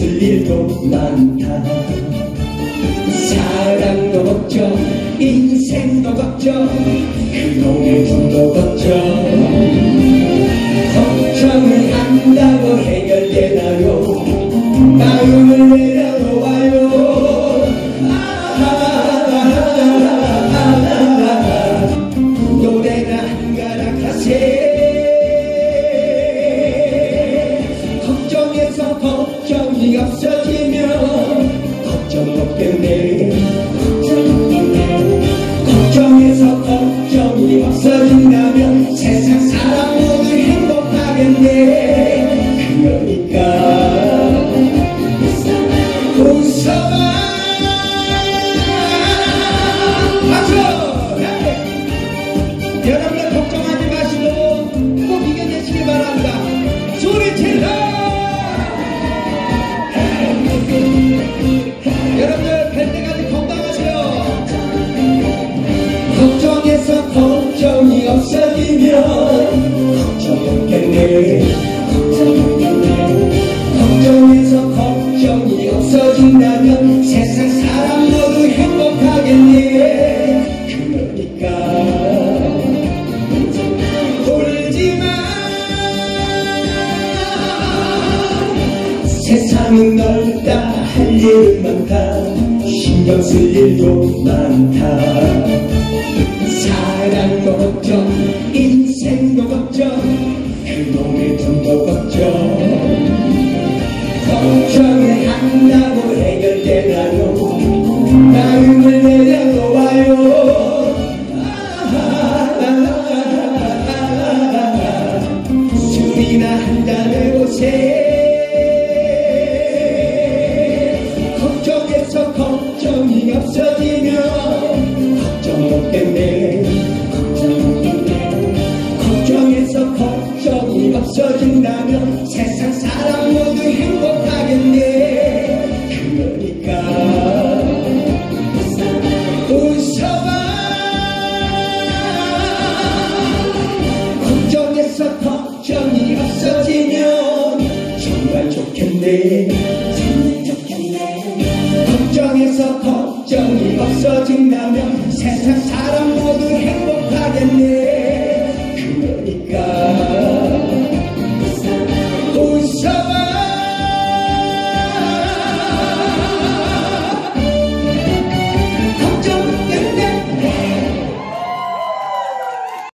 쓸 일도 많다. 사랑도 걱정, 인생도 걱정, 그놈의 돈도 걱정. 걱정을 한다고 해결되나요? 마음을 내려놓아요. 노래나 한 가락 하세. 걱정해서 걱정이 없어지면 걱정 없겠네. 걱정해서 걱정이 없어진다면 세상 사람 모두 행복하겠네. 그러니까 웃어봐. 박수! 여러분들 걱정하지 마시고 꼭 이겨내시길 바랍니다. 소리 질러! 여러분들 뵐 때까지 건강하세요. 걱정해서 걱정이 없어지면 걱정 없겠네. 걱정해서 걱정이 없어진다면 세상 사람 모두 행복하겠네. 그러니까 울지마. 세상은 넓다. 할 일은 많다. 신경 쓸 일도 많다. 사랑도 걱정, 인생도 걱정, 그놈의 돈도 걱정. 걱정을 한다고 해결되나요? 마음을 내려놓아요. 술이나 한잔 해보세. 걱정해서 걱정이 없어지면 걱정 없겠네. 걱정해서 걱정이 없어진다면 세상 사람 모두 행복하겠네. 그러니까 웃어봐. 걱정해서 걱정이 없어지면 정말 좋겠네. 걱정해서 걱정이 없어진다면 세상 사람 모두 행복